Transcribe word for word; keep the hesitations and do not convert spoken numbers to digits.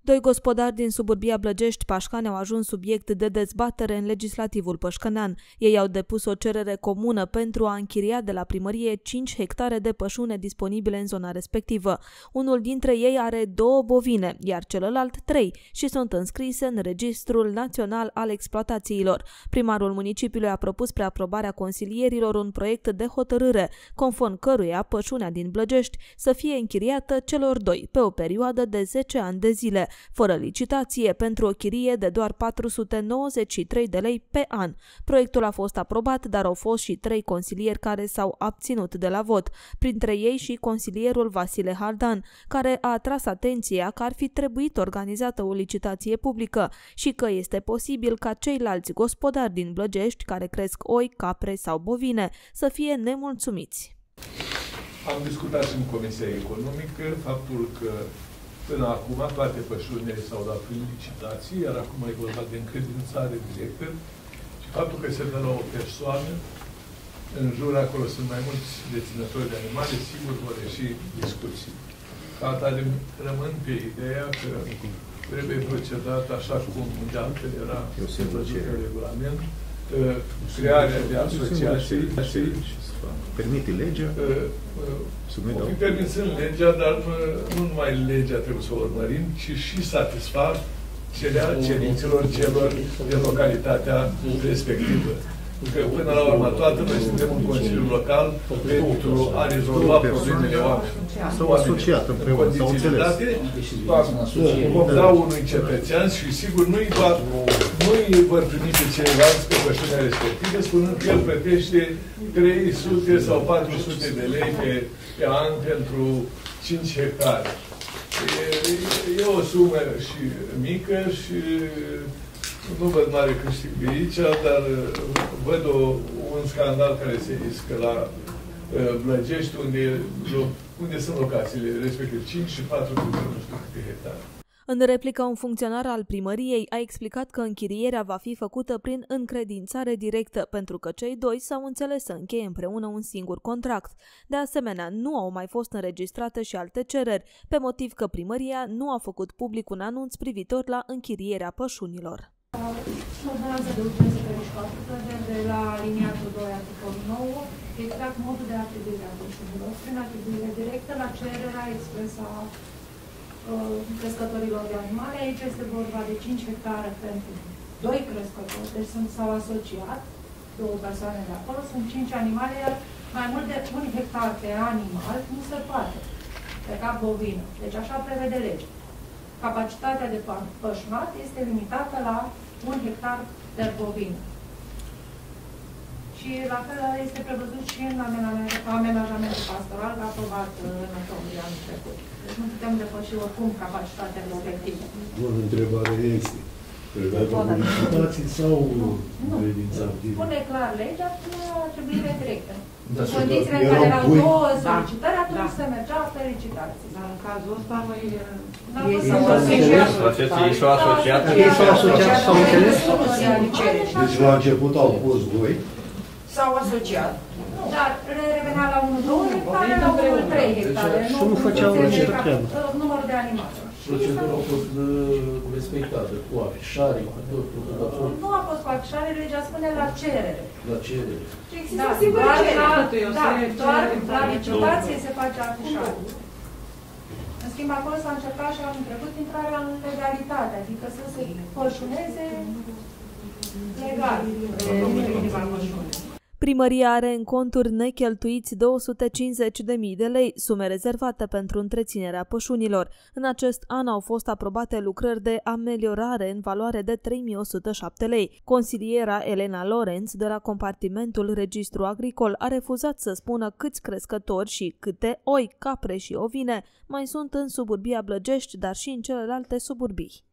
Doi gospodari din suburbia Blăgești, Pașcani, au ajuns subiect de dezbatere în legislativul pășcănean. Ei au depus o cerere comună pentru a închiria de la primărie cinci hectare de pășune disponibile în zona respectivă. Unul dintre ei are două bovine, iar celălalt trei și sunt înscrise în Registrul Național al Exploatațiilor. Primarul municipiului a propus spre aprobarea consilierilor un proiect de hotărâre, conform căruia pășunea din Blăgești să fie închiriată celor doi pe o perioadă de zece ani de zile, fără licitație, pentru o chirie de doar patru sute nouăzeci și trei de lei pe an. Proiectul a fost aprobat, dar au fost și trei consilieri care s-au abținut de la vot, printre ei și consilierul Vasile Haldan, care a atras atenția că ar fi trebuit organizată o licitație publică și că este posibil ca ceilalți gospodari din Blăgești care cresc oi, capre sau bovine să fie nemulțumiți. Am discutat și în Comisia Economică faptul că până acum toate pășunile s-au dat prin licitații, iar acum e vorba de încredințare directă și faptul că se dă la o persoană, în jur acolo sunt mai mulți deținători de animale, sigur vor ieși discuții. Ca atare rămân pe ideea că trebuie procedat așa cum de altfel era prevăzut în regulament, crearea de asociații. Permite legea? O fi permis în legea, dar nu numai legea trebuie să o urmărim, ci și satisfac cerințelor celor de localitatea respectivă. Că până la urmă toată noi suntem un Consiliu Local pentru a rezolva problemele oamenilor. S-au asociat împreună, s-au înțeles. Vom da unui cetățean și sigur nu-i doar, nu-i vor primi pe ceilalți pe pășunea respectivă, spunând că el plătește trei sute sau patru sute de lei pe, pe an pentru cinci hectare. E, e o sumă și mică și nu văd mare câștig de aici, dar văd o, un scandal care se iscă la uh, Blăgești, unde, unde sunt locațiile, respectiv cinci și patru sute, nu știu câte hectare. În replică, un funcționar al primăriei a explicat că închirierea va fi făcută prin încredințare directă, pentru că cei doi s-au înțeles să încheie împreună un singur contract. De asemenea, nu au mai fost înregistrate și alte cereri, pe motiv că primăria nu a făcut public un anunț privitor la închirierea pășunilor. Ordonanța de urgență pe patru de la aliniatul doi, articolul nouă, exact modul de atribuire a pășunilor, prin atribuire directă la cererea expresă a uh, crescătorilor de animale. Aici este vorba de cinci hectare pentru doi crescători, deci sunt, s-au asociat două persoane de acolo, sunt cinci animale, iar mai mult de un hectar pe animal nu se poate, pe cap bovină. Deci așa prevede legea. Capacitatea de pășunat este limitată la un hectar per bovină. Și la fel este prevăzut și în amenajamentul pastoral aprobat în octombrie anul trecut. Deci nu putem depăși oricum capacitatea respectivă. Bun, întrebarea este. Trebuie licitații sau credința activă? Spune clar legea cu atribuire directă. Da, condițiile în care erau două solicitări, atunci se mergea pe licitații. Dar în cazul ăsta noi... Ei s-au asociat. Ei s-au asociat și s-au înțeles? Deci la început au fost voi. S-au asociat. Dar revenea la unu doi hectare, la unu trei hectare. Și nu făceau nicio treabă. Numărul de animale. Procedura a fost respectată cu afișare, cu totul. Nu a fost cu afișare, legea spune la cerere. La cerere. Da, doar la, da, doar la licitație se face afișare. În schimb, acolo s-a încercat și anul trecut intrarea în legalitate, adică să se pășuneze legal. Primăria are în conturi necheltuiți două sute cincizeci de mii de lei, sume rezervate pentru întreținerea pășunilor. În acest an au fost aprobate lucrări de ameliorare în valoare de trei mii o sută șapte lei. Consiliera Elena Lorenz de la compartimentul Registru Agricol a refuzat să spună câți crescători și câte oi, capre și ovine mai sunt în suburbia Blăgești, dar și în celelalte suburbii.